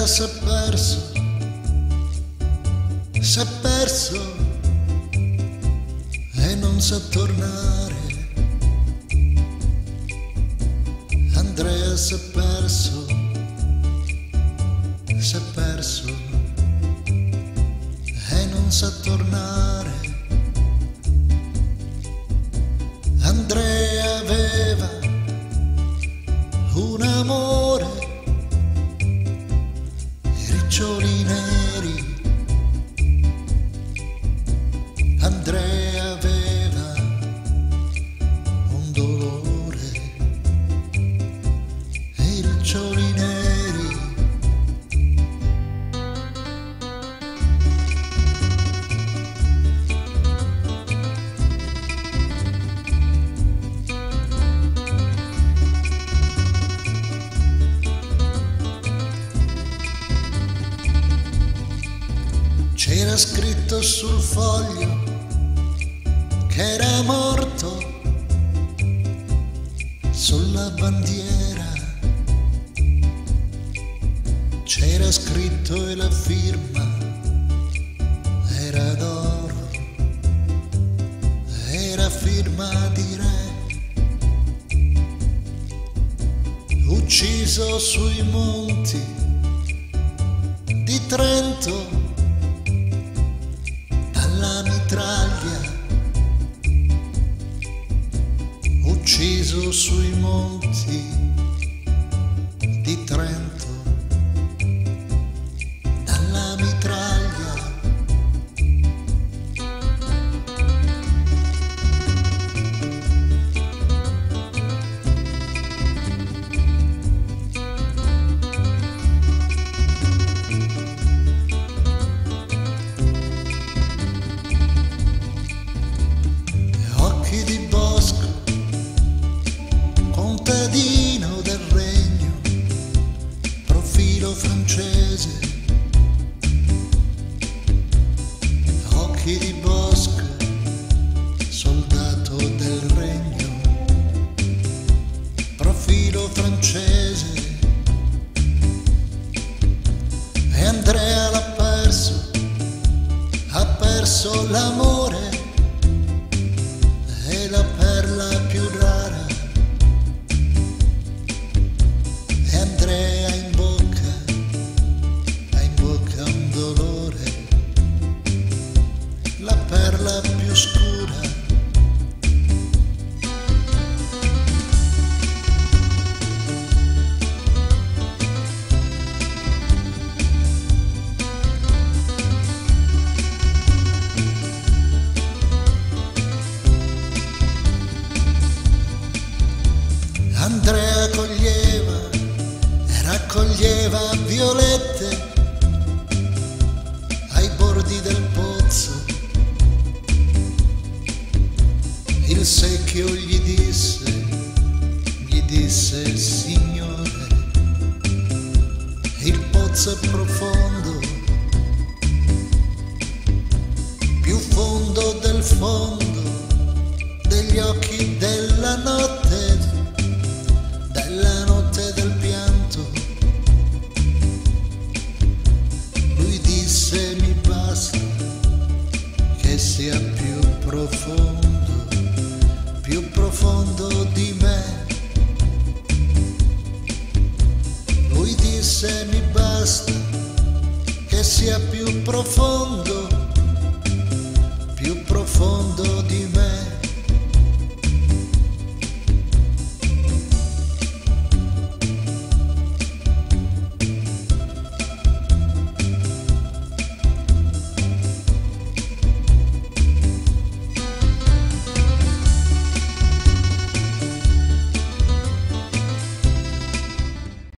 Andrea s'è perso e non sa tornare. Andrea s'è perso e non sa tornare. Andrea aveva un amore, i riccioli neri. Andrea aveva un dolore e i riccioli neri. C'era scritto sul foglio che era morto, sulla bandiera c'era scritto e la firma era d'oro, era firma di re, ucciso sui monti di Trento dalla mitraglia, ucciso sui monti di Trento dalla mitraglia. Occhi di bosco, contadino del regno, profilo francese. Occhi di bosco, soldato del regno, profilo francese. E Andrea l'ha perso, ha perso l'amore e la perla più rara. E Andrea ha in bocca un dolore, la perla più scura. Andrea coglieva e raccoglieva violette ai bordi del pozzo. Il secchio gli disse signore, il pozzo è profondo, più fondo del fondo degli occhi della notte, della notte del pianto. Lui disse mi basta che sia più profondo di me. Lui disse mi basta che sia più profondo di me.